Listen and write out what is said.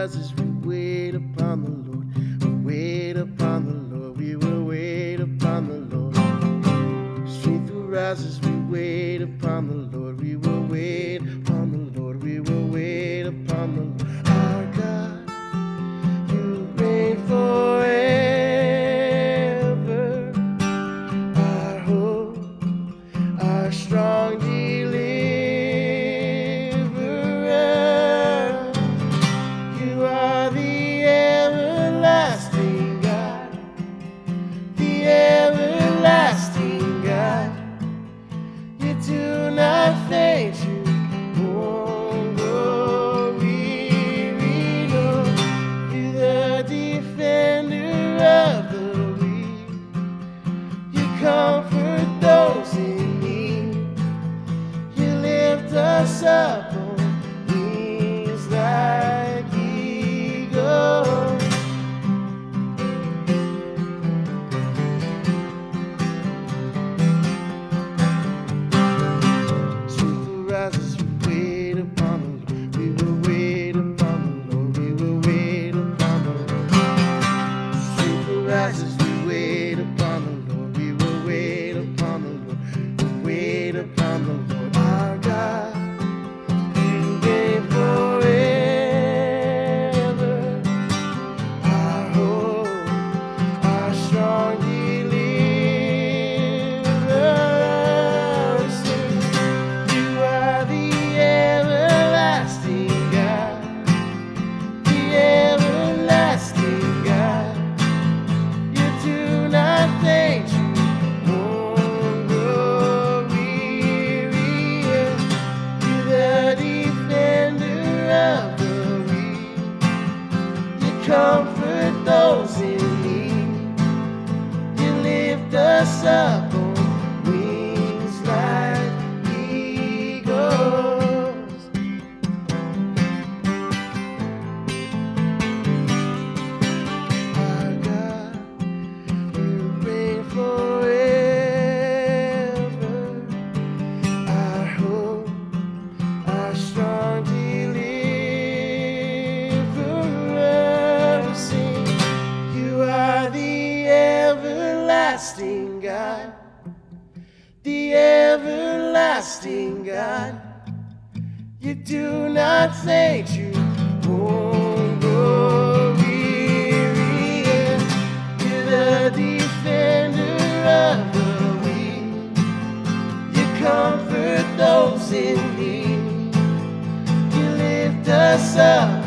rise as we wait upon the Lord. We wait upon the Lord. We will wait upon the Lord. Strength will rise as we wait upon the Lord. We will wait upon the Lord. We will wait upon the Lord. Our God, you reign forever. Our hope, our strong deliverer. You are the everlasting God, the everlasting God. You do not faint, you won't grow weary, no. You're the defender of the weak. You comfort those in need. You lift us up on wings like eagles. Strength will rise as we wait upon the Lord. We will wait upon the Lord. We will wait upon the Lord. Strength will rise as we wait upon the Lord. We will wait upon the Lord. We'll wait upon the Lord. Our God, you reign forever. Our hope, our strong deliverer. You are the everlasting God, the everlasting God. You do not faint, you won't grow weary. You're the defender of the weak. You comfort those in need. You lift us up on wings like eagles. Our God, you reign forever. Our hope, our strong deliverer. Sing, you are the everlasting God, the everlasting God. You do not faint, you won't grow weary. You're the defender of the weak. You comfort those in need. You lift us up